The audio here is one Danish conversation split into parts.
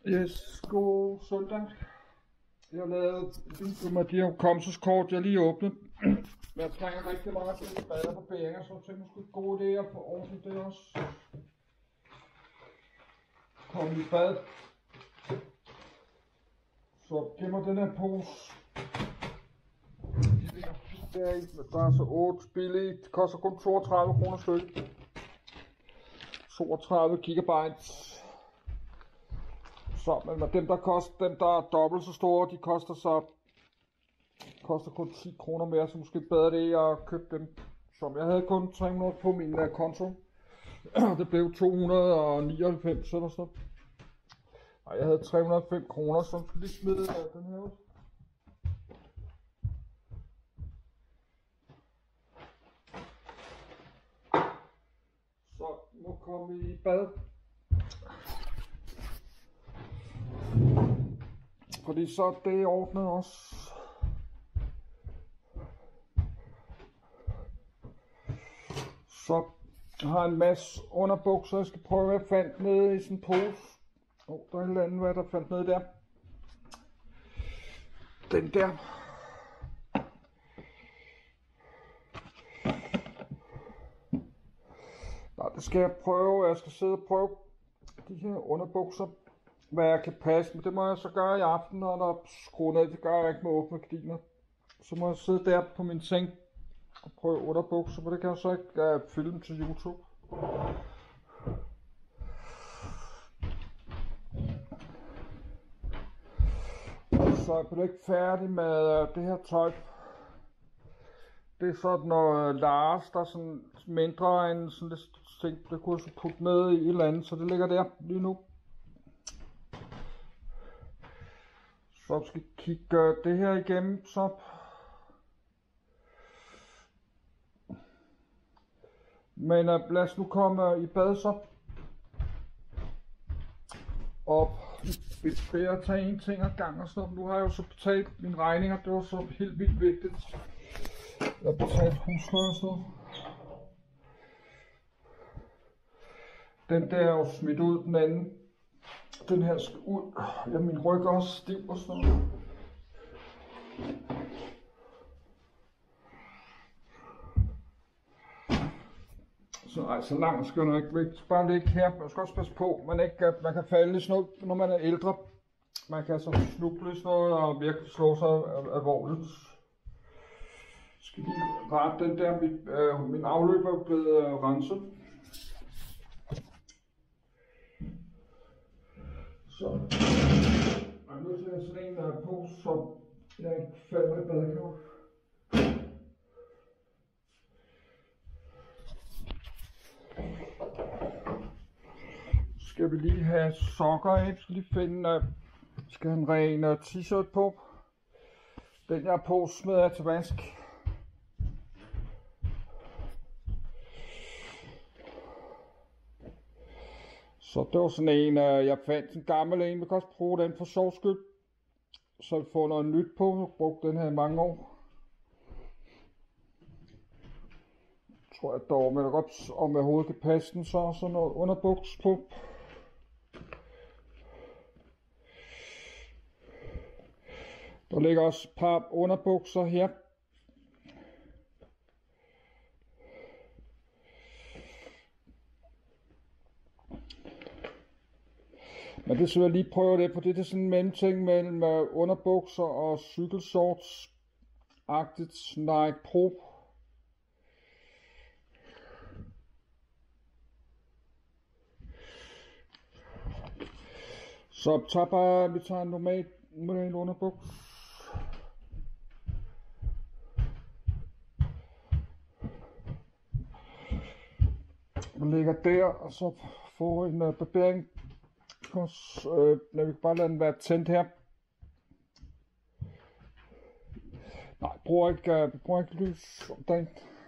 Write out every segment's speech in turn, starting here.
Yes, god søndag. Jeg har lavet en video med de her hukommelseskort, jeg lige åbnede. Men jeg trænger rigtig meget til bad og barberinger, så jeg tænkte måske en god idé at få ordentligt det også. Kom i bad. Så gemmer den her pose. Der er så 8 billige. Det koster kun 32 kroner stykke. 32 gigabytes. Så, men dem der er dobbelt så store, de koster kun 10 kroner mere, så måske bedre det at købe dem. Som jeg havde kun 300 på min konto. Det blev 299 eller sådan. Nej, jeg havde 305 kroner, så skulle lige smide den her ud. Så nu kommer vi i bad. Fordi så er det ordnet også. Så har jeg en masse underbukser, jeg skal prøve at fandt nede i sådan en pose. Der er et eller andet, hvad der fandt nede der. Den der. Nej, det skal jeg prøve. Jeg skal sidde og prøve de her underbukser, hvad jeg kan passe. Men det må jeg så gøre i aften, når der er skruet ned. Det gør jeg ikke med åbne gardiner. Så må jeg sidde der på min seng og prøve underbukser, men det kan jeg så ikke filme til YouTube. Så jeg bliver ikke færdig med det her tøj. Det er sådan noget Lars, der er sådan mindre end sådan lidt ting, det kunne jeg så putte ned i et eller andet, så det ligger der lige nu. Så skal vi kigge det her igennem, så. Men lad os nu komme i bad så. Og vi skal tage en ting ad gang og sådan noget. Nu har jeg jo så betalt mine regninger, det var så helt vildt vigtigt. Jeg har betalt husleje og sådan noget. Den der er jo smidt ud, den anden. Den her skal ud. Ja, min ryg er også stiv og sådan noget. Så langt skal jeg ikke væk. Bare ligge her. Man skal også passe på, man kan falde i sådan noget, når man er ældre. Man kan så snuble i sådan noget og virkelig slå sig alvorligt. Skal lige rette den der. Min afløb er blevet renset. Så jeg er nødt til at have sådan en på, så jeg ikke falder i badekar. Skal vi lige have sokker af, skal lige finde, skal have en ren t-shirt på. Den jeg på smider jeg til vask. Så det var sådan en, jeg fandt en gammel en, vi kan også bruge den for sjovs skyld. Så vi får noget nyt på, jeg har brugt den her i mange år. Tror jeg dog, men godt om jeg overhovedet kan passe den, så sådan noget underbuks på. Der ligger også et par underbukser her. Men det skal jeg lige prøve det, for det er sådan en mellemting mellem underbukser og cykelshorts-agtigt Nike Pro. Så vi tager en normal underbuks. Den ligger der, og så får en barbering. Vi kan bare lade den være tændt her. Nej, bruger ikke lys om dagen.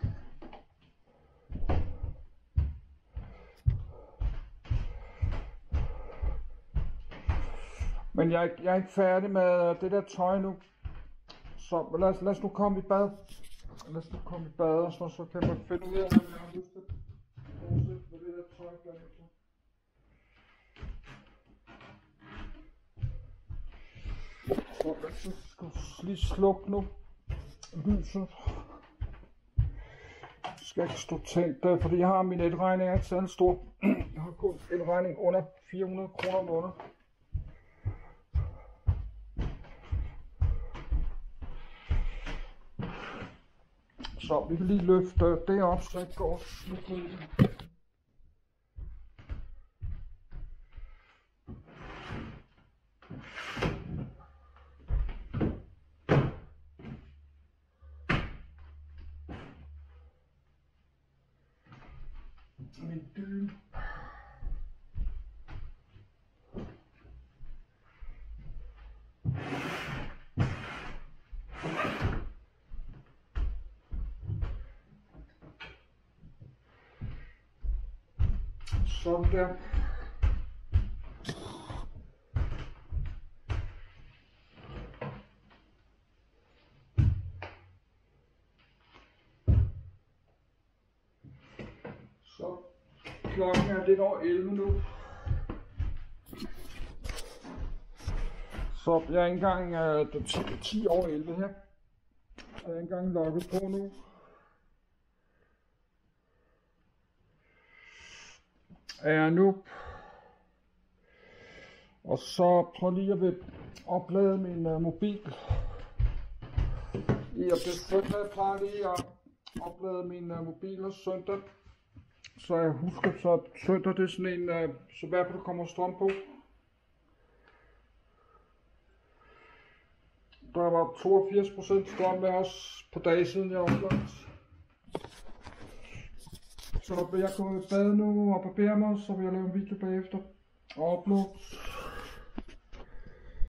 Men jeg er ikke færdig med det der tøj nu. Så lad os nu komme i bad. Og så kan man finde ud af, om jeg har lyst til at fortsætte med det der tøj. Så skal jeg lige slukke nu. Lyset. Jeg skal ikke stå tændt, fordi jeg har min elregning ikke særlig stor. Jeg har kun en regning under 400 kroner om måneden. Så vi kan lige løfte det op, så jeg går slukke ud. Min dyne. Sådan der. Så klokken er lidt over 11 nu. Så jeg er ikke engang 10 over 11 her. Jeg er ikke engang logget på nu. Er nu. Og så prøv lige at oplade min mobil. Det er søndag, jeg plejer lige at oplade min mobil og søndag. Så jeg husker så, at søndag det er sådan en, så hvert fald der kommer strøm på. Der var 82% strøm med os på dage siden jeg opladede. Så vil jeg gå i bad nu og barbere mig, så vil jeg lave en video bagefter og uploade.